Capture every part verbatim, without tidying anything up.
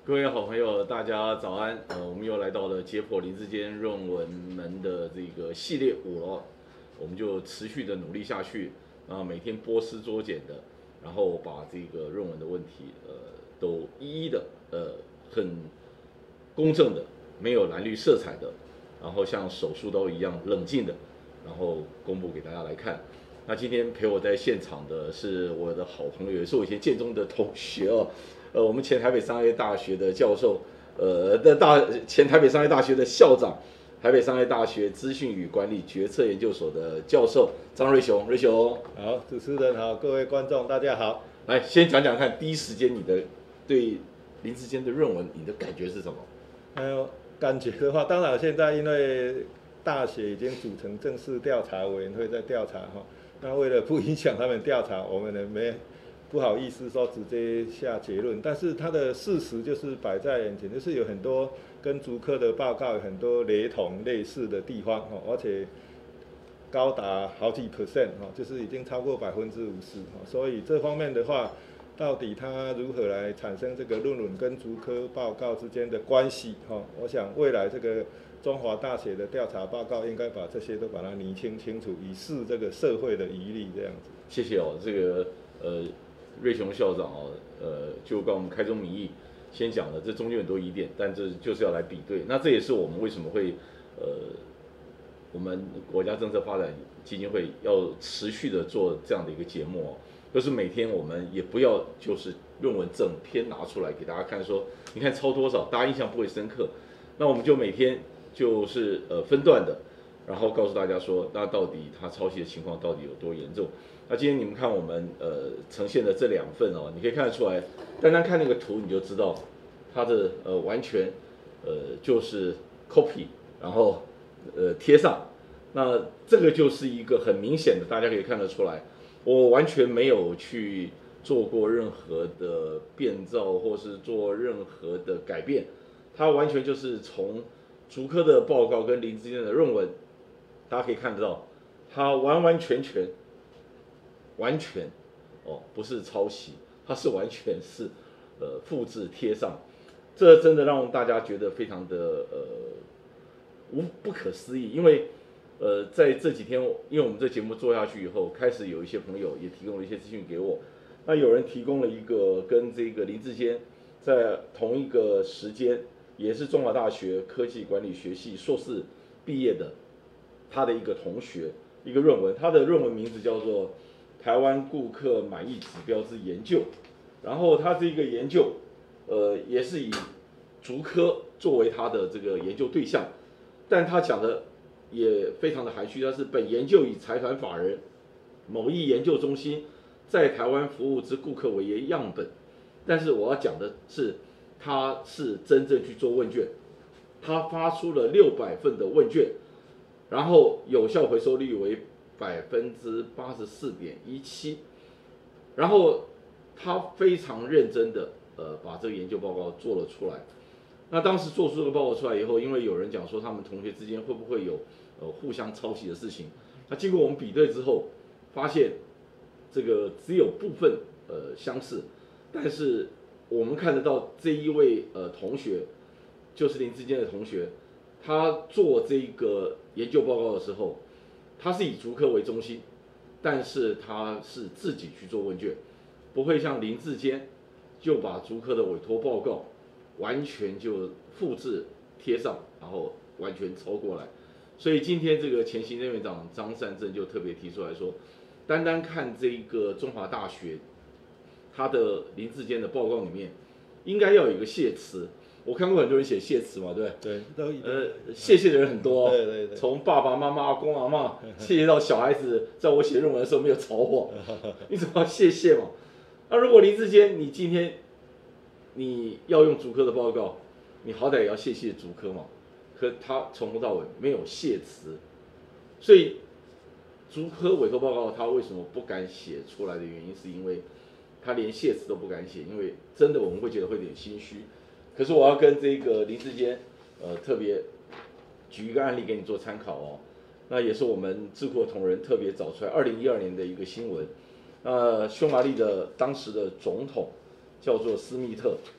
各位好朋友，大家早安。呃，我们又来到了解剖林志坚论文门的这个系列五了，我们就持续的努力下去，啊，每天播丝捉茧的，然后把这个论文的问题，呃，都一一的，呃，很公正的，没有蓝绿色彩的，然后像手术刀一样冷静的，然后公布给大家来看。那今天陪我在现场的是我的好朋友，也是我以前建中的同学哦。呃，我们前台北商业大学的教授，呃的大前台北商业大学的校长，台北商业大学资讯与管理决策研究所的教授张瑞雄，瑞雄。 好，主持人好，各位观众大家好。 来，先讲讲看，第一时间你的对林志坚的论文，你的感觉是什么？ 呃，感觉的话，当然现在因为大学已经组成正式调查委员会在调查哈，那为了不影响他们调查，我们呢没。不好意思说直接下结论，但是它的事实就是摆在眼前，就是有很多跟竹科的报告有很多雷同类似的地方哦，而且高达好几 percent 哦，就是已经超过百分之五十哦，所以这方面的话，到底它如何来产生这个论文跟竹科报告之间的关系哦？我想未来这个中华大学的调查报告应该把这些都把它厘清清楚，以示这个社会的疑虑这样子。 谢谢哦，这个呃。瑞雄校长哦，呃，就跟我们开宗明义先讲了，这中间很多疑点，但这就是要来比对。那这也是我们为什么会呃，我们国家政策发展基金会要持续的做这样的一个节目哦，就是每天我们也不要就是论文整篇拿出来给大家看说，你看抄多少，大家印象不会深刻。那我们就每天就是呃分段的，然后告诉大家说，那到底他抄袭的情况到底有多严重。那今天你们看我们呃呈现的这两份哦，你可以看得出来，单单看那个图你就知道，它的呃完全呃就是 copy， 然后呃贴上，那这个就是一个很明显的，大家可以看得出来，我完全没有去做过任何的变造或是做任何的改变，它完全就是从竹科的报告跟林志坚的论文，大家可以看得到，它完完全全。完全，哦，不是抄袭，它是完全是，呃，复制贴上，这真的让大家觉得非常的呃无不可思议，因为呃在这几天，因为我们这节目做下去以后，开始有一些朋友也提供了一些资讯给我，那有人提供了一个跟这个林志坚在同一个时间，也是中华大学科技管理学系硕士毕业的，他的一个同学一个论文，他的论文名字叫做。台湾顾客满意指标之研究，然后他这个研究，呃，也是以竹科作为他的这个研究对象，但他讲的也非常的含蓄，他是本研究以财团法人某一研究中心在台湾服务之顾客为样本，但是我要讲的是，他是真正去做问卷，他发出了六百份的问卷，然后有效回收率为。百分之八十四点一七，然后他非常认真的呃把这个研究报告做了出来。那当时做出这个报告出来以后，因为有人讲说他们同学之间会不会有呃互相抄袭的事情，那经过我们比对之后，发现这个只有部分呃相似，但是我们看得到这一位呃同学，就是林志坚的同学，他做这个研究报告的时候。他是以竹科为中心，但是他是自己去做问卷，不会像林志坚就把竹科的委托报告完全就复制贴上，然后完全抄过来。所以今天这个前行政院长张善政就特别提出来说，单单看这个中华大学他的林志坚的报告里面，应该要有一个谢词。我看过很多人写谢词嘛，对不对？ 对，都呃，谢谢的人很多、哦， 对对对， 从爸爸妈妈、阿公阿嬷，谢谢到小孩子，在我写论文的时候没有吵我，你怎么要谢谢嘛？那如果林志坚，你今天你要用竹科的报告，你好歹也要谢谢竹科嘛，可他从头到尾没有谢词，所以竹科委托报告他为什么不敢写出来的原因，是因为他连谢词都不敢写，因为真的我们会觉得会有点心虚。可是我要跟这个林志坚，呃，特别举一个案例给你做参考哦。那也是我们智库同仁特别找出来，二零一二年的一个新闻。呃，匈牙利的当时的总统叫做斯密特，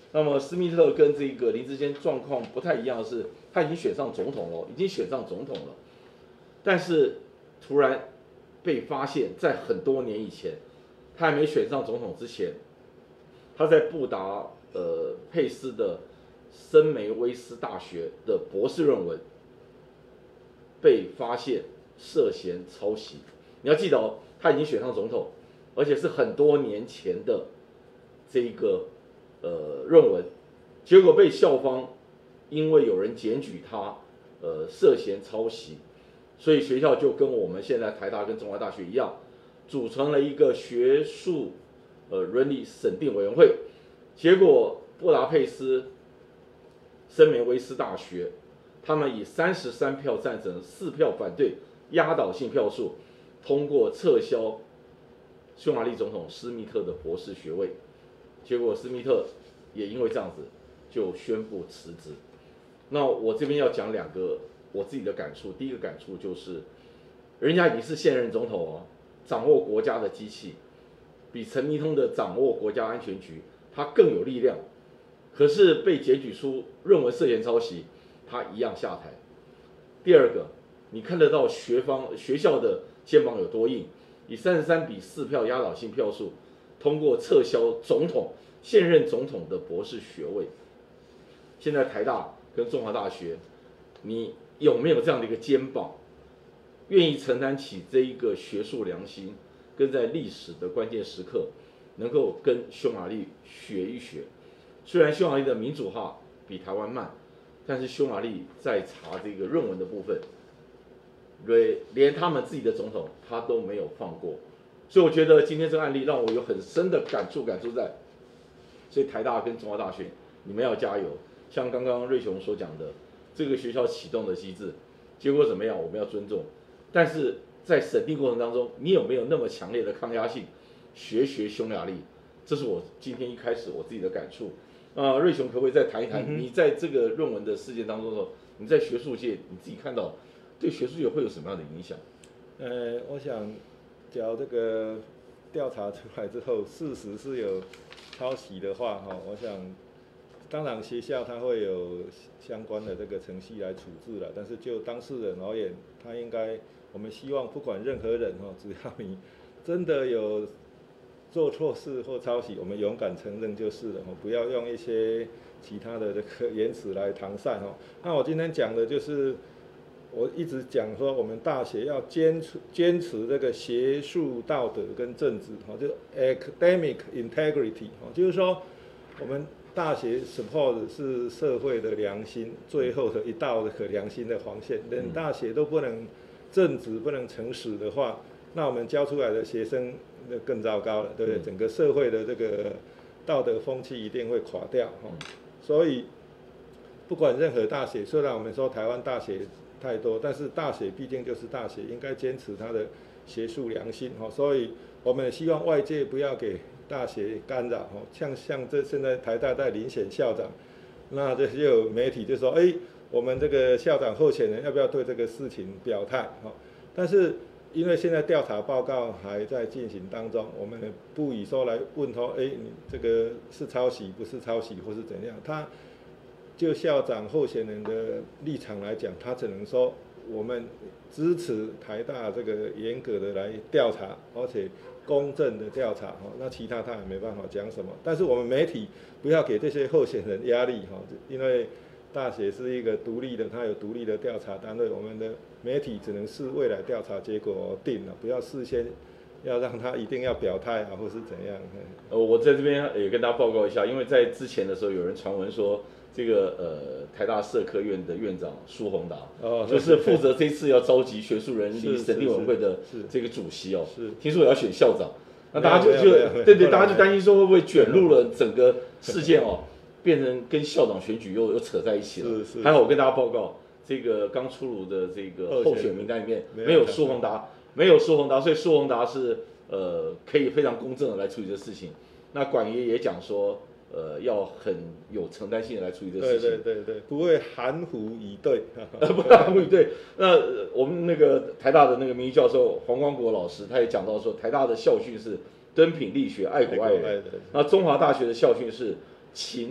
那么施密特跟这个林智坚状况不太一样的是，他已经选上总统了，已经选上总统了，但是突然被发现，在很多年以前，他还没选上总统之前，他在布达呃佩斯的森梅威斯大学的博士论文被发现涉嫌抄袭。你要记得哦，他已经选上总统，而且是很多年前的这一个呃论文，结果被校方因为有人检举他呃涉嫌抄袭，所以学校就跟我们现在台大跟中华大学一样，组成了一个学术呃伦理审定委员会。结果布达佩斯森梅威斯大学，他们以三十三票赞成、四票反对压倒性票数通过撤销匈牙利总统施密特的博士学位。结果施密特也因为这样子就宣布辞职。那我这边要讲两个我自己的感触。第一个感触就是，人家已经是现任总统哦，掌握国家的机器，比陈明通的掌握国家安全局他更有力量。可是被检举出论文涉嫌抄袭，他一样下台。第二个，你看得到学方学校的肩膀有多硬，以三十三比四票压倒性票数通过撤销总统现任总统的博士学位。现在台大跟中华大学，你有没有这样的一个肩膀，愿意承担起这一个学术良心，跟在历史的关键时刻，能够跟匈牙利学一学？虽然匈牙利的民主化比台湾慢，但是匈牙利在查这个论文的部分，连他们自己的总统他都没有放过。所以我觉得今天这个案例让我有很深的感触，感触在，所以台大跟中华大学，你们要加油。像刚刚瑞雄所讲的，这个学校启动的机制，结果怎么样，我们要尊重。但是在审定过程当中，你有没有那么强烈的抗压性，学学匈牙利？这是我今天一开始我自己的感触。啊、呃，瑞雄可不可以再谈一谈，你在这个论文的事件当中的时候，你在学术界你自己看到，对学术界会有什么样的影响？ 呃，我想，只要这个调查出来之后，事实是有抄袭的话，哈，我想，当然学校它会有相关的这个程序来处置了，但是就当事人而言，他应该，我们希望不管任何人哈，只要你真的有做错事或抄袭，我们勇敢承认就是了，不要用一些其他的这个言辞来搪塞哈。那我今天讲的就是，我一直讲说，我们大学要坚持坚持这个学术道德跟正直哈，就 academic integrity 哈，就是说我们大学 support 是社会的良心，最后的一道的可良心的黄线。连大学都不能正直、不能诚实的话，那我们教出来的学生那更糟糕了，对不对？整个社会的这个道德风气一定会垮掉哈。所以不管任何大学，虽然我们说台湾大学太多，但是大学毕竟就是大学，应该坚持它的学术良心哈。所以我们也希望外界不要给大学干扰哈。像像这现在台大在遴选校长，那这就有媒体就说，哎，我们这个校长候选人要不要对这个事情表态哈？但是因为现在调查报告还在进行当中，我们不以说来问说，哎，你这个是抄袭不是抄袭或是怎样？他就校长候选人的立场来讲，他只能说我们支持台大这个严格的来调查，而且公正的调查哈。那其他他也没办法讲什么。但是我们媒体不要给这些候选人压力哈，因为大学是一个独立的，它有独立的调查单位，我们的媒体只能视未来调查结果定了，不要事先要让他一定要表态啊，或是怎样。 呃，我在这边也跟大家报告一下，因为在之前的时候，有人传闻说，这个呃台大社科院的院长苏宏达，哦，就是负责这次要召集学术人力审定委员会的这个主席哦，是听说也要选校长，那大家就就对对，大家就担心说会不会卷入了整个事件哦。变成跟校长选举又又扯在一起了。是是。还好我跟大家报告，这个刚出炉的这个候选名单里面没有苏宏达，没有苏宏达，所以苏宏达是呃可以非常公正的来处理这事情。那管爷也讲说，呃要很有承担性的来处理这事情。 对对对对，不会含糊以对。 不会含糊以对。那我们那个台大的那个名誉教授黄光国老师，他也讲到说，台大的校训是敦品力学、爱国爱人。那中华大学的校训是勤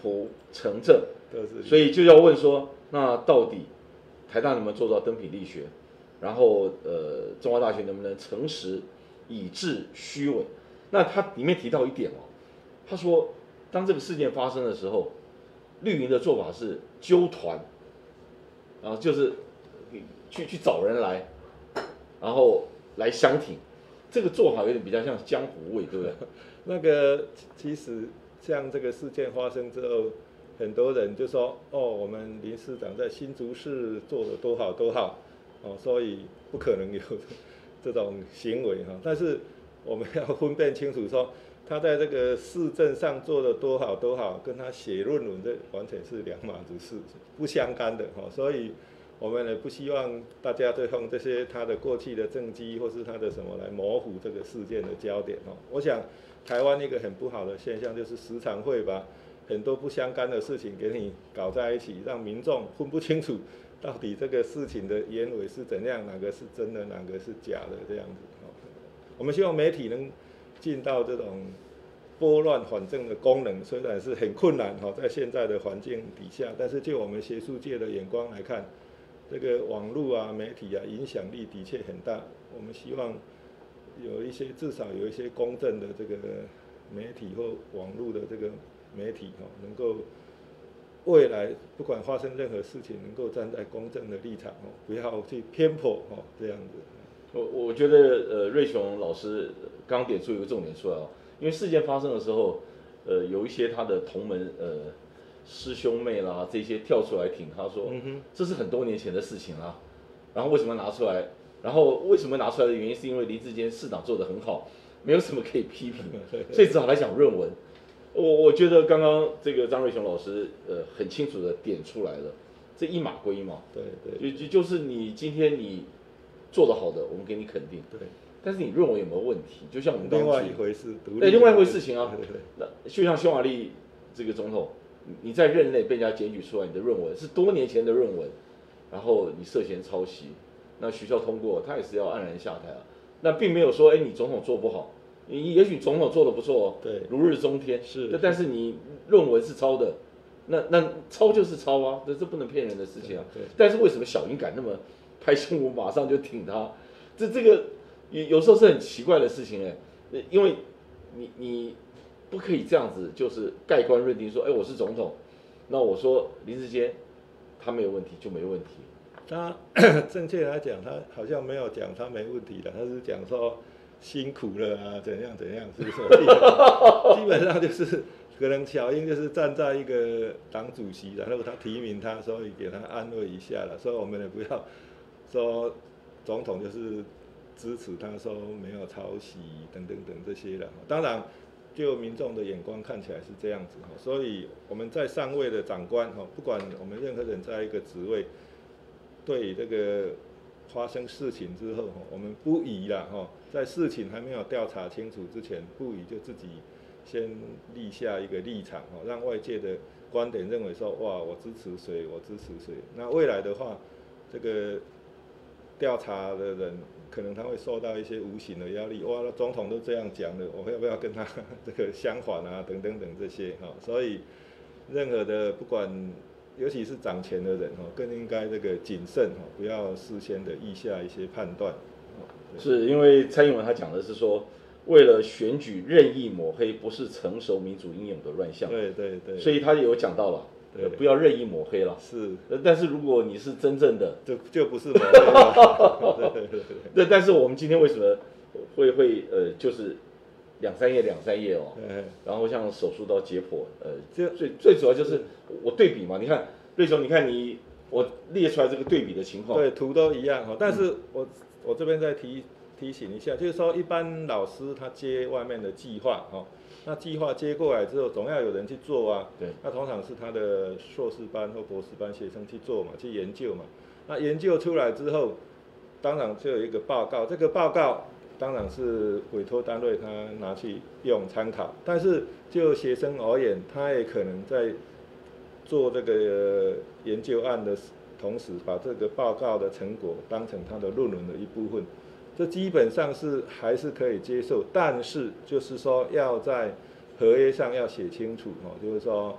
图成正， 都是， 所以就要问说，那到底台大能不能做到登品力学？然后呃，中华大学能不能诚实以治虚伪？那他里面提到一点哦，他说当这个事件发生的时候，绿营的做法是纠团，然后就是去去找人来，然后来相挺，这个做法有点比较像江湖味，对不对？ 那个其实像这个事件发生之后，很多人就说哦，我们林市长在新竹市做的多好多好，哦，所以不可能有这种行为哈。但是我们要分辨清楚说，他在这个市政上做的多好多好，跟他写论文这完全是两码子事，不相干的哈。所以我们也不希望大家对用这些他的过去的政绩或是他的什么来模糊这个事件的焦点哈。我想台湾一个很不好的现象就是时常会把很多不相干的事情给你搞在一起，让民众分不清楚到底这个事情的原委是怎样，哪个是真的，哪个是假的这样子。我们希望媒体能尽到这种拨乱反正的功能，虽然是很困难哈，在现在的环境底下，但是就我们学术界的眼光来看，这个网络啊、媒体啊影响力的确很大。我们希望有一些至少有一些公正的这个媒体或网络的这个媒体哈，能够未来不管发生任何事情，能够站在公正的立场哦，不要去偏颇哦，这样子。 我我觉得呃，瑞雄老师刚点出一个重点出来哦，因为事件发生的时候，呃，有一些他的同门呃师兄妹啦这些跳出来挺他说，嗯、这是很多年前的事情啦，然后为什么拿出来？然后为什么拿出来的原因是因为林智坚市长做得很好，没有什么可以批评，所以只好来讲论文。我我觉得刚刚这个张瑞雄老师呃很清楚的点出来了，这一码归一码， 对对， 就就就是你今天你做得好的，我们给你肯定， 对。 但是你论文有没有问题？就像我们刚另外一回事， 对，另外一回事情啊。 对对对， 那就像匈牙利这个总统，你在任内被人家检举出来，你的论文是多年前的论文，然后你涉嫌抄袭，那学校通过，他也是要黯然下台啊。那并没有说，哎，你总统做不好，你也许总统做的不错哦， 对， 如日中天是， 但是你论文是抄的，那那抄就是抄啊，这这不能骗人的事情啊。 对。 但是为什么小英敢那么拍胸脯马上就挺他？这这个有有时候是很奇怪的事情哎，因为你你不可以这样子，就是盖棺论定说，哎，我是总统，那我说林智坚他没有问题就没问题。 他正确来讲，他好像没有讲他没问题的，他是讲说辛苦了啊，怎样怎样，是不是？基本上就是可能小英就是站在一个党主席，然后他提名他，所以给他安慰一下了，所以我们也不要说总统就是支持他说没有抄袭等等等这些了。当然，就民众的眼光看起来是这样子，所以我们在上位的长官不管我们任何人在一个职位，对这个发生事情之后，我们不宜啦，在事情还没有调查清楚之前，不宜就自己先立下一个立场，让外界的观点认为说，哇，我支持谁，我支持谁。那未来的话，这个调查的人可能他会受到一些无形的压力，哇，总统都这样讲了，我要不要跟他这个相反啊，等等等这些哈。所以任何的不管，尤其是掌权的人哈，更应该这个谨慎哈，不要事先的意下一些判断。 是因为蔡英文他讲的是说，为了选举任意抹黑，不是成熟民主应有的乱象。 对对对。 所以他有讲到了，不要任意抹黑了。 是。 但是如果你是真正的， 就就不是抹黑了。对对对对。 那但是我们今天为什么会会呃，就是两三页两三页哦，然后像手术刀解剖，呃，最最主要就是我对比嘛，你看瑞雄，你看你我列出来这个对比的情况， 对，图都一样哈，但是我我这边再提提醒一下，就是说一般老师他接外面的计划哈，那计划接过来之后，总要有人去做啊， 对， 那通常是他的硕士班或博士班学生去做嘛，去研究嘛，那研究出来之后，当然就有一个报告，这个报告当然是委托单位他拿去用参考，但是就学生而言，他也可能在做这个研究案的同时，把这个报告的成果当成他的论文的一部分，这基本上是还是可以接受，但是就是说要在合约上要写清楚哦，就是说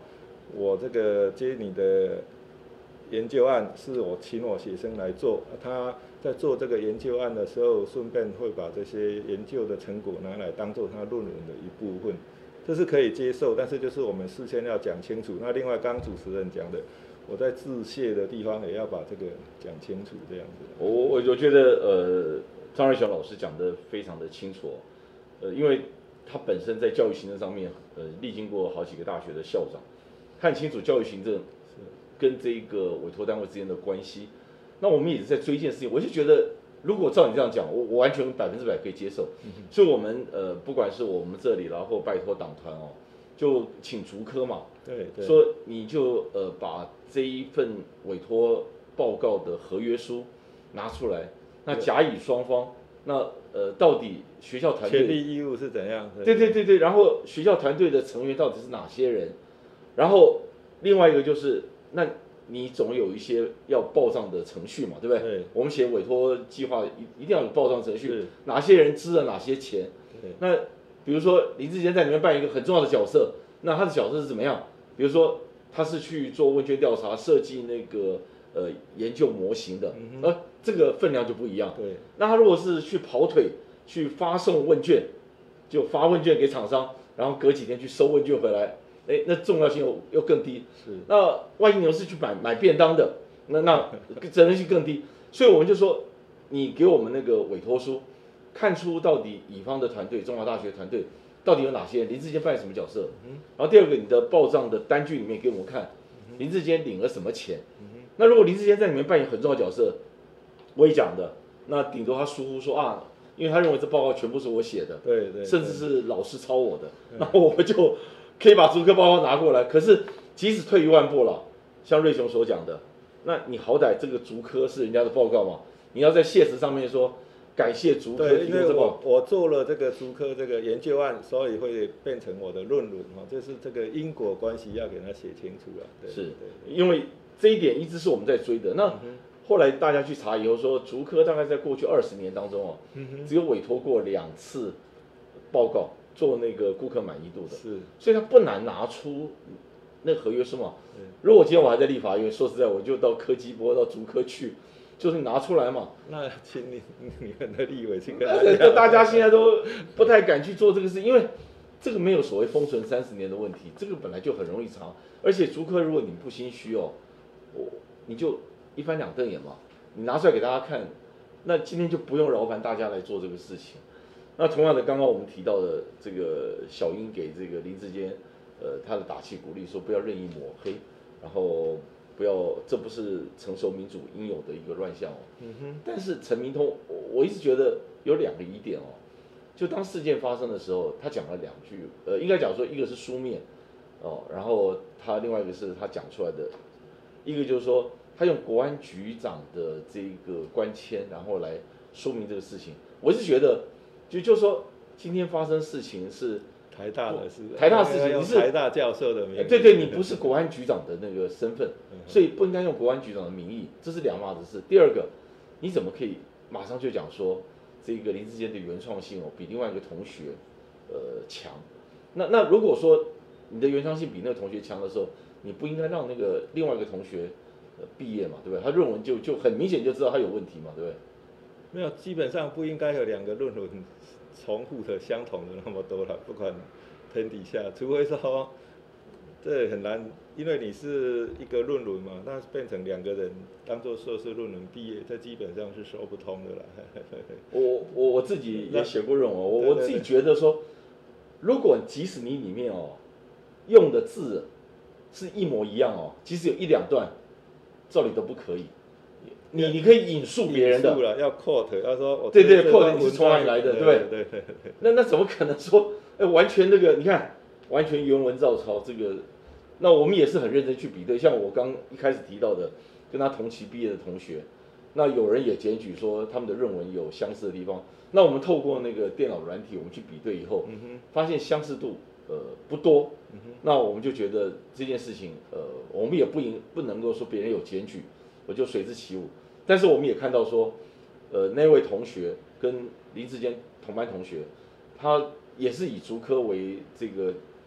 我这个接你的研究案是我请我学生来做，他在做这个研究案的时候，顺便会把这些研究的成果拿来当做他论文的一部分，这是可以接受，但是就是我们事先要讲清楚。那另外刚主持人讲的，我在致谢的地方也要把这个讲清楚，这样子。 我我我觉得呃，张瑞雄老师讲的非常的清楚，呃，因为他本身在教育行政上面，呃，历经过好几个大学的校长，看清楚教育行政跟这个委托单位之间的关系。那我们也是在追一件事情，我就觉得，如果照你这样讲，我我完全百分之百可以接受。嗯、所以我们呃，不管是我们这里啦，或拜托党团哦，就请竹科嘛， 对对， 说你就呃把这一份委托报告的合约书拿出来，那甲乙双方，那呃到底学校团队权利义务是怎样？ 对对对对，然后学校团队的成员到底是哪些人？然后另外一个就是那。你总有一些要报账的程序嘛，对不对？ 对， 我们写委托计划一一定要有报账程序，哪些人支了哪些钱？那比如说林志坚在里面扮演一个很重要的角色，那他的角色是怎么样？比如说他是去做问卷调查、设计那个呃研究模型的，嗯、而这个分量就不一样。 对， 那他如果是去跑腿、去发送问卷，就发问卷给厂商，然后隔几天去收问卷回来。哎，那重要性又又更低。 是， 那万一你是去买买便当的，那那责任性更低。所以我们就说，你给我们那个委托书，看出到底乙方的团队，中华大学团队到底有哪些人，林志坚扮演什么角色。嗯、然后第二个，你的报账的单据里面给我们看，林志坚领了什么钱。嗯、那如果林志坚在里面扮演很重要的角色，我也讲的，那顶多他疏忽说啊，因为他认为这报告全部是我写的， 对 对, 对， 甚至是老师抄我的，然后我就。可以把逐科报告拿过来，可是即使退一万步了，像瑞雄所讲的，那你好歹这个逐科是人家的报告嘛，你要在谢词上面说感谢逐科提供这个。 我我做了这个逐科这个研究案，所以会变成我的论文哈，这是这个因果关系要给他写清楚了。对， 是，对，因为这一点一直是我们在追的。那后来大家去查以后说，逐科大概在过去二十年当中哦，只有委托过两次报告。做那个顾客满意度的， 是， 所以他不难拿出那个合约书嘛。如果今天我还在立法院，说实在，我就到科技部到竹科去，就是拿出来嘛。 那请你你们的立委去跟他讲。大家现在都不太敢去做这个事，因为这个没有所谓封存三十年的问题，这个本来就很容易查。而且竹科如果你不心虚哦，我你就一翻两瞪眼嘛，你拿出来给大家看，那今天就不用劳烦大家来做这个事情。那同样的，刚刚我们提到的这个小英给这个林志坚，呃，他的打气鼓励说不要任意抹黑，然后不要，这不是成熟民主应有的一个乱象哦。嗯哼。但是陈明通，我一直觉得有两个疑点哦，就当事件发生的时候，他讲了两句，呃，应该讲说一个是书面，哦，然后他另外一个是他讲出来的，一个就是说他用国安局长的这个官签，然后来说明这个事情，我是觉得。就就说今天发生事情是台大的事， 台大事情你是台大教授的名义， 对对，你不是国安局长的那个身份，所以不应该用国安局长的名义，这是两码子事。第二个，你怎么可以马上就讲说这个林志坚的原创性哦比另外一个同学呃强？那那如果说你的原创性比那个同学强的时候，你不应该让那个另外一个同学呃毕业嘛，对不对？他论文就就很明显就知道他有问题嘛，对不对？ 没有，基本上不应该有两个论文重复的、相同的那么多了，不管天底下，除非说这很难，因为你是一个论文嘛，那变成两个人当做硕士论文毕业，这基本上是说不通的啦。 我我我自己也写过论文，我我自己觉得说，如果即使你里面哦用的字是一模一样哦，即使有一两段，照理都不可以。你你可以引述别人的， 要 quote， 要说我对对 quote 你是从哪里来的，对不对？ 对对对。 那那怎么可能说，哎，完全那个你看，完全原文照抄这个，那我们也是很认真去比对。像我刚一开始提到的，跟他同期毕业的同学，那有人也检举说他们的论文有相似的地方。那我们透过那个电脑软体，我们去比对以后，嗯、发现相似度呃不多。嗯、那我们就觉得这件事情，呃，我们也不应不能够说别人有检举，我就随之起舞。但是我们也看到说，呃，那位同学跟林志坚同班同学，他也是以竹科为这个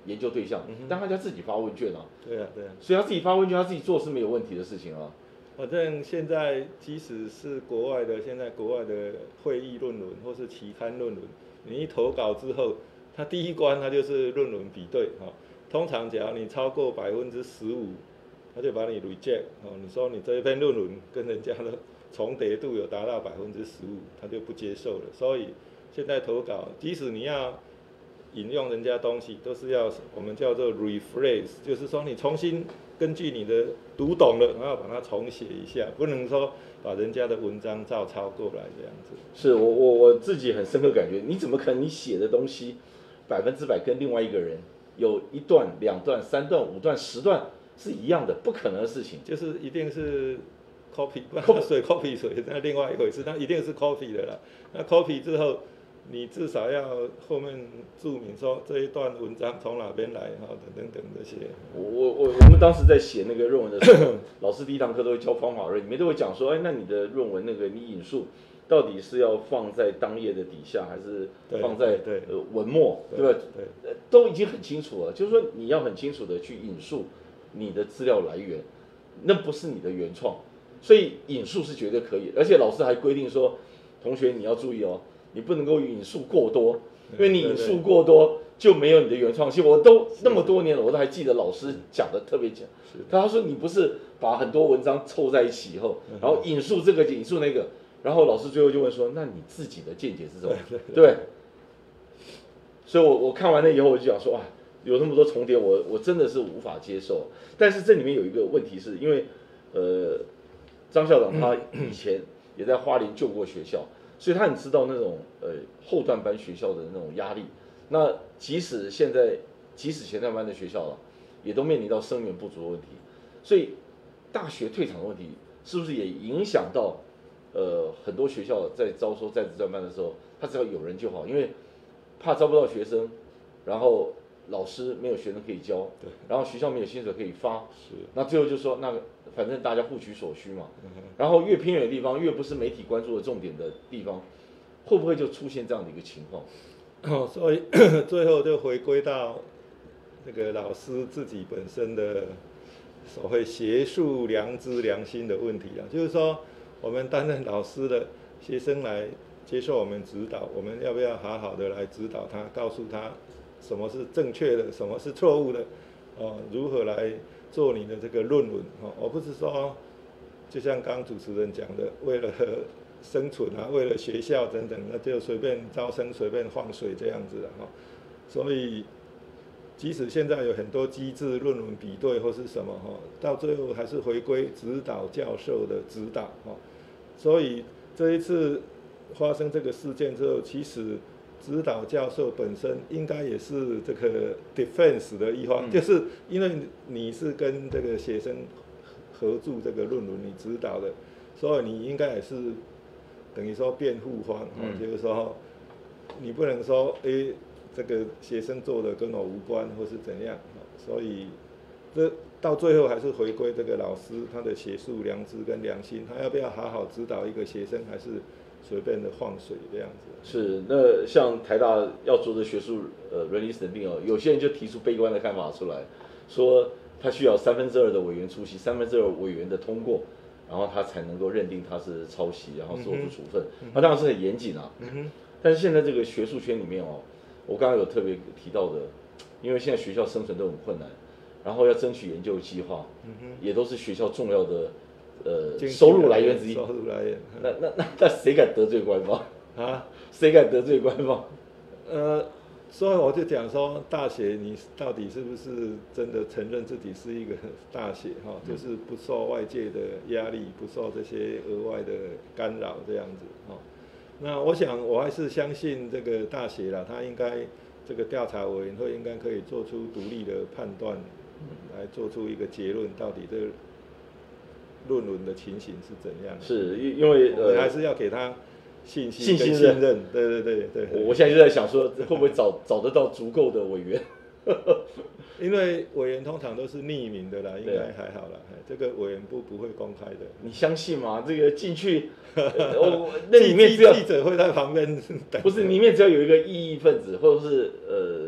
研究对象，嗯、但他要自己发问卷啊。 对啊，对啊。 所以他自己发问卷，他自己做是没有问题的事情啊。 反正现在即使是国外的，现在国外的会议论文或是期刊论文，你一投稿之后，他第一关他就是论文比对哈、哦。通常只要你超过百分之十五，他就把你 reject 哦。你说你这一篇论文跟人家的重叠度有达到百分之十五，他就不接受了。所以现在投稿，即使你要引用人家东西，都是要我们叫做 rephrase， 就是说你重新根据你的读懂了，然后把它重写一下，不能说把人家的文章照抄过来这样子。 是我我我自己很深刻感觉，你怎么可能你写的东西百分之百跟另外一个人有一段、两段、三段、五段、十段是一样的？不可能的事情， 就是一定是 copy， copy 水 copy 水，那另外一回事，那一定是 copy 的啦。那 copy 之后，你至少要后面注明说这一段文章从哪边来哈，等等等这些。 我我我我们当时在写那个论文的时候，老师第一堂课都会教方法论，里面都会讲说，哎，那你的论文那个你引述到底是要放在当页的底下，还是放在呃文末，对吧？对，都已经很清楚了。就是说你要很清楚的去引述你的资料来源，那不是你的原创，所以引述是绝对可以。而且老师还规定说，同学你要注意哦。你不能够引述过多，因为你引述过多就没有你的原创性。我都那么多年了，我都还记得老师讲的特别讲，他说你不是把很多文章凑在一起以后，然后引述这个引述那个，然后老师最后就问说，那你自己的见解是什么？对，所以我我看完了以后，我就讲说，哇，有那么多重叠，我我真的是无法接受。但是这里面有一个问题是，因为呃，张校长他以前也在花莲救过学校。所以他很知道那种呃后段班学校的那种压力。那即使现在，即使前段班的学校了，也都面临到生源不足的问题。所以大学退场的问题，是不是也影响到呃很多学校在招收在职专班的时候，他只要有人就好，因为怕招不到学生，然后老师没有学生可以教，对，然后学校没有薪水可以发，是，那最后就说那个。反正大家互取所需嘛，然后越偏远的地方，越不是媒体关注的重点的地方，会不会就出现这样的一个情况？ 哦，所以最后就回归到那个老师自己本身的所谓学术良知、良心的问题啊，就是说我们担任老师的学生来接受我们指导，我们要不要好好的来指导他，告诉他什么是正确的，什么是错误的，哦，如何来做你的这个论文，哦，而不是说，就像刚刚主持人讲的，为了生存啊，为了学校等等，那就随便招生、随便放水这样子的哈。所以，即使现在有很多机制，论文比对或是什么哈，到最后还是回归指导教授的指导哈。所以这一次发生这个事件之后，其实指导教授本身应该也是这个 defense 的一方，嗯、就是因为你是跟这个学生合著这个论文，你指导的，所以你应该也是等于说辩护方，嗯、就是说你不能说哎、欸、这个学生做的跟我无关或是怎样，所以这到最后还是回归这个老师他的学术良知跟良心，他要不要好好指导一个学生，还是随便的放水这样子。 是，那像台大要做的学术呃伦理审定哦，有些人就提出悲观的看法出来，说他需要三分之二的委员出席，三分之二委员的通过，然后他才能够认定他是抄袭，然后做出处分。嗯、他当然是很严谨啊。嗯、但是现在这个学术圈里面哦，我刚刚有特别提到的，因为现在学校生存都很困难，然后要争取研究计划，嗯、也都是学校重要的。呃，收入来源之一。 收入来源。 那那那那谁敢得罪官方啊？ 谁敢得罪官方？ 呃，所以我就讲说，大学你到底是不是真的承认自己是一个大学哈？就是不受外界的压力，不受这些额外的干扰这样子哈。那我想我还是相信这个大学啦，他应该这个调查委员会应该可以做出独立的判断，来做出一个结论，到底这个论文的情形是怎样的？ 是因为呃，还是要给他信心、信信任。对对对对。 我现在就在想说，会不会找找得到足够的委员？ 因为委员通常都是匿名的啦，应该还好啦。这个委员部不会公开的。 你相信吗？这个进去，我那里面只有记者会在旁边。 不是，里面只要有一个异议分子，或者是呃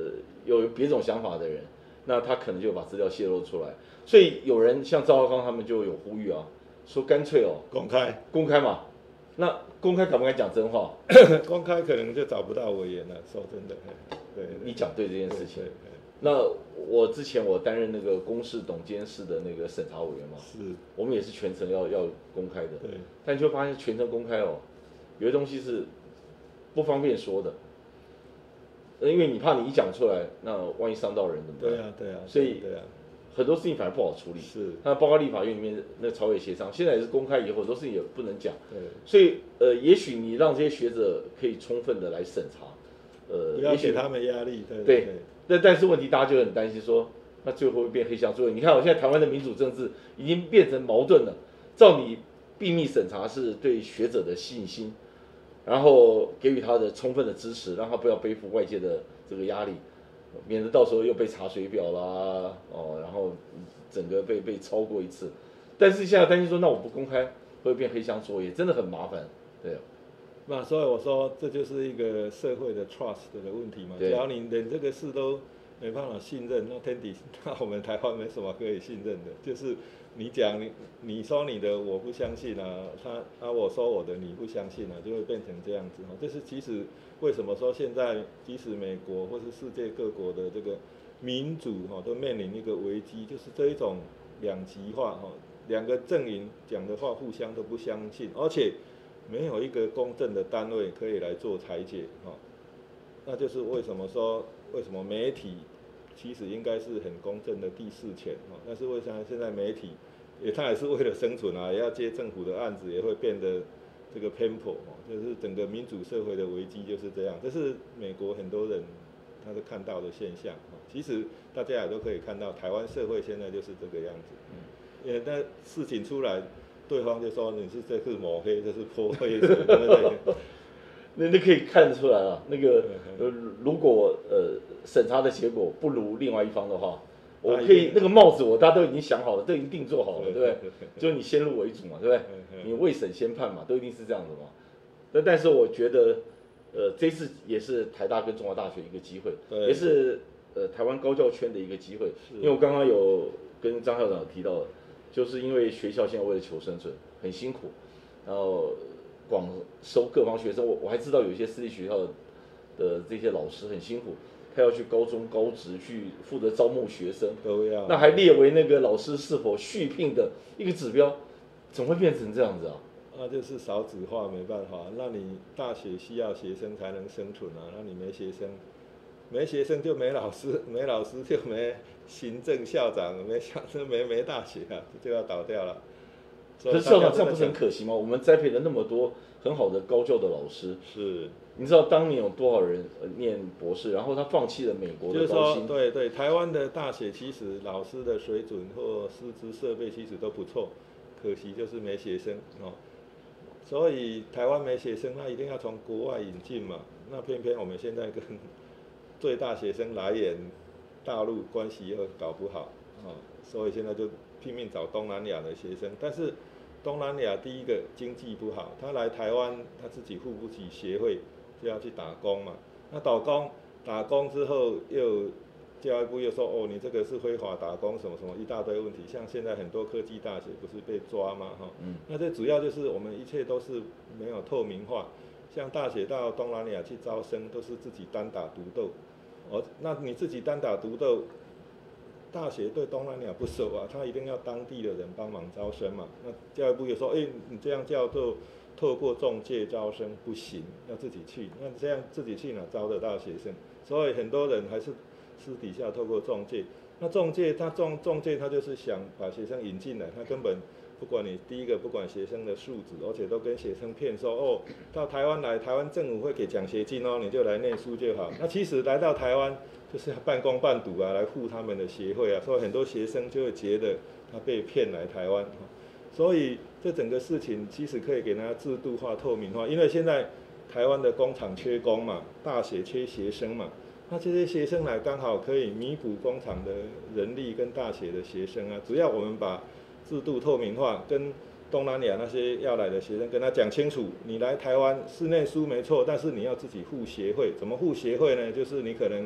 有别种想法的人，那他可能就把资料泄露出来。所以有人像赵少康他们就有呼吁啊，说干脆哦公开公开嘛。那公开敢不敢讲真话？ 公开可能就找不到委员了。说真的，对， 你讲对这件事情。 对对对那我之前我担任那个公视董监事的那个审查委员嘛， 是， 我们也是全程要要公开的。 对， 但你就发现全程公开哦，有些东西是不方便说的，因为你怕你一讲出来，那万一伤到人怎么办？ 对啊，对啊， 所以对啊， 很多事情反而不好处理。 是， 那包括立法院里面那朝野协商，现在也是公开以后，很多事情也不能讲。 对， 所以呃，也许你让这些学者可以充分的来审查，呃， 不要给他们压力。对对。但但是问题大家就很担心说，那最后会不会变黑箱作业？你看，我现在台湾的民主政治已经变成矛盾了。照你秘密审查是对学者的信心，然后给予他的充分的支持，让他不要背负外界的这个压力，免得到时候又被查水表啦，哦，然后整个被被超过一次。但是现在担心说，那我不公开会不会变黑箱作业？真的很麻烦，对。 那所以我说，这就是一个社会的 trust 的问题嘛。只要你连这个事都没办法信任，那天底那我们台湾没什么可以信任的。就是你讲你你说你的我不相信啊，他啊我说我的你不相信啊，就会变成这样子哈。就是其实为什么说现在即使美国或是世界各国的这个民主哈都面临一个危机，就是这一种两极化哈，两个阵营讲的话互相都不相信，而且没有一个公正的单位可以来做裁决，哈，那就是为什么说为什么媒体其实应该是很公正的第四权，哈，但是为什么现在媒体也它也是为了生存啊，也要接政府的案子，也会变得这个偏颇，哈，就是整个民主社会的危机就是这样，这是美国很多人他都看到的现象，哈，其实大家也都可以看到，台湾社会现在就是这个样子，嗯，因为那事情出来。对方就说你是这是抹黑，这是泼黑水，对不对？ 那那可以看出来啊，那个呃，如果呃审查的结果不如另外一方的话，我可以那个帽子我大家都已经想好了，都已经定做好了，对不对？就是你先入为主嘛，对不对？你未审先判嘛，都一定是这样子嘛。那但是我觉得，呃，这次也是台大跟中华大学一个机会，也是呃台湾高教圈的一个机会，因为我刚刚有跟张校长提到的。就是因为学校现在为了求生存很辛苦，然后广收各方学生，我我还知道有一些私立学校的这些老师很辛苦，他要去高中高职去负责招募学生， 都要， 那还列为那个老师是否续聘的一个指标，怎么会变成这样子啊？ 那就是少子化没办法，那你大学需要学生才能生存啊，那你没学生。没学生就没老师，没老师就没行政校长，没校就没没大学啊，就要倒掉了。 可是校长这样不是很可惜吗？我们栽培了那么多很好的高教的老师， 是， 你知道当年有多少人念博士，然后他放弃了美国的高薪？ 就是说，对对，台湾的大学其实老师的水准或师资设备其实都不错，可惜就是没学生哦。所以台湾没学生，那一定要从国外引进嘛。那偏偏我们现在跟最大学生来源大陆关系又搞不好啊，所以现在就拼命找东南亚的学生。但是东南亚第一个经济不好，他来台湾他自己付不起学费，就要去打工嘛。那打工打工之后又教育部又说哦，你这个是非法打工什么什么一大堆问题。像现在很多科技大学不是被抓嘛哈，嗯，那这主要就是我们一切都是没有透明化。像大学到东南亚去招生都是自己单打独斗。哦，那你自己单打独斗，大学对东南亚不熟啊，他一定要当地的人帮忙招生嘛。那教育部也说，哎、欸，你这样叫做透过中介招生不行，要自己去。那这样自己去哪招得到学生？所以很多人还是私底下透过中介。那中介他中中介他就是想把学生引进来，他根本不管你第一个不管学生的素质，而且都跟学生骗说哦，到台湾来，台湾政府会给奖学金哦，你就来念书就好。那其实来到台湾就是要半工半读啊，来付他们的学费啊，所以很多学生就会觉得他被骗来台湾。所以这整个事情其实可以给大家制度化、透明化，因为现在台湾的工厂缺工嘛，大学缺学生嘛，那这些学生来刚好可以弥补工厂的人力跟大学的学生啊，只要我们把制度透明化，跟东南亚那些要来的学生跟他讲清楚，你来台湾是念书没错，但是你要自己付学费。怎么付学费呢？就是你可能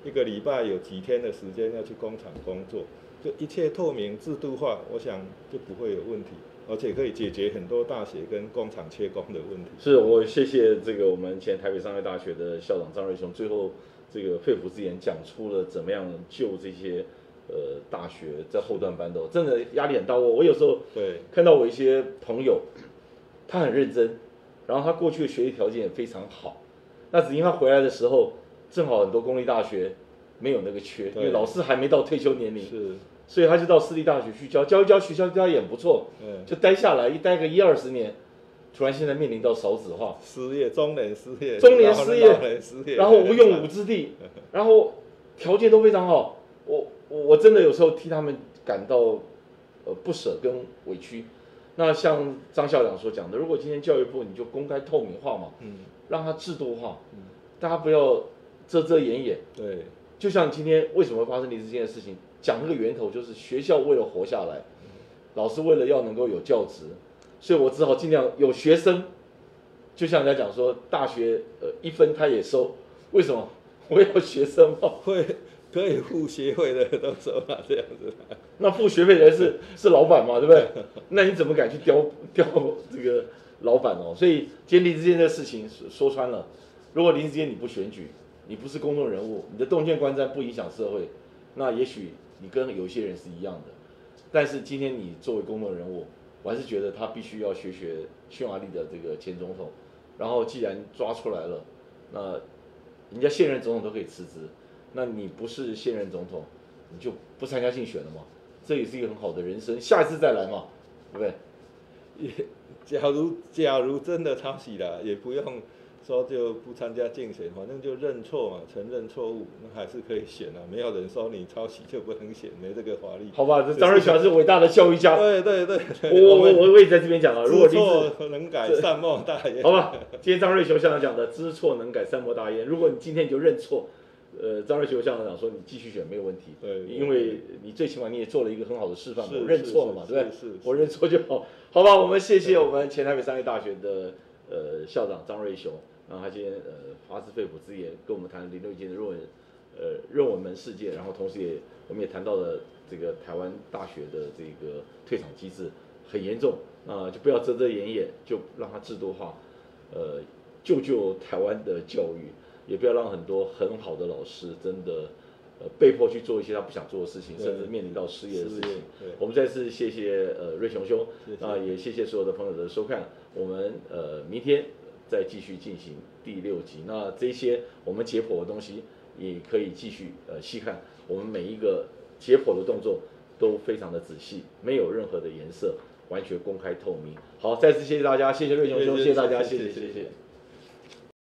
一个礼拜有几天的时间要去工厂工作，就一切透明制度化，我想就不会有问题，而且可以解决很多大学跟工厂缺工的问题。 是我谢谢这个我们前台北商业大学的校长张瑞雄，最后这个肺腑之言讲出了怎么样救这些呃大学在后段班的，真的压力很大。我我有时候对看到我一些朋友，他很认真，然后他过去的学习条件也非常好，那只因为他回来的时候，正好很多公立大学没有那个缺，因为老师还没到退休年龄， 是， 所以他就到私立大学去教，教一教学校对他也不错， 嗯， 就待下来，一待个一二十年，突然现在面临到少子化， 失业，中年失业， 中年失业， 老人失业， 然后无用武之地，然后条件都非常好，我我真的有时候替他们感到呃不舍跟委屈。那像张校长所讲的，如果今天教育部你就公开透明化嘛， 嗯， 让它制度化， 嗯， 大家不要遮遮掩掩。 对， 就像今天为什么会发生离职这件事情，讲那个源头就是学校为了活下来，老师为了要能够有教职，所以我只好尽量有学生。就像人家讲说，大学呃一分他也收，为什么？我要学生嘛， 会可以付学费的都收了这样子。 那付学费的人是是老板嘛，对不对？那你怎么敢去刁刁这个老板哦？所以今天离职这件事情说穿了，如果离职之间你不选举，你不是公众人物，你的动见观瞻不影响社会，那也许你跟有一些人是一样的。但是今天你作为公众人物，我还是觉得他必须要学学匈牙利的这个前总统，然后既然抓出来了，那人家现任总统都可以辞职，那你不是现任总统，你就不参加竞选了吗？这也是一个很好的人生，下一次再来嘛，对不对？ 也，假如假如真的抄袭了，也不用说就不参加竞选，反正就认错嘛，承认错误，那还是可以选啊。没有人说你抄袭就不能选，没这个法律。 好吧，张瑞全是伟大的教育家。 对对对， 我我我我也在这边讲啊，如果知错能改，善莫大焉。 好吧，今天张瑞雄校长讲的知错能改，善莫大焉。如果你今天你就认错。呃，张瑞雄校长讲说你继续选没有问题， 对， 因为你最起码你也做了一个很好的示范， 我认错了嘛，对不对？ 是， 我认错就好，好吧？我们谢谢我们前台北商业大学的呃校长张瑞雄，然后他今天呃发自肺腑之言跟我们谈零六届的论文，呃论文门事件，然后同时也我们也谈到了这个台湾大学的这个退场机制很严重，那、呃、就不要遮遮掩掩，就让它制度化，呃，救救台湾的教育。也不要让很多很好的老师真的呃被迫去做一些他不想做的事情，甚至面临到失业的事情。我们再次谢谢呃瑞雄兄，啊也谢谢所有的朋友的收看。我们呃明天再继续进行第六集。那这些我们解剖的东西也可以继续呃细看。我们每一个解剖的动作都非常的仔细，没有任何的颜色，完全公开透明。好，再次谢谢大家，谢谢瑞雄兄，谢谢大家，谢谢谢谢。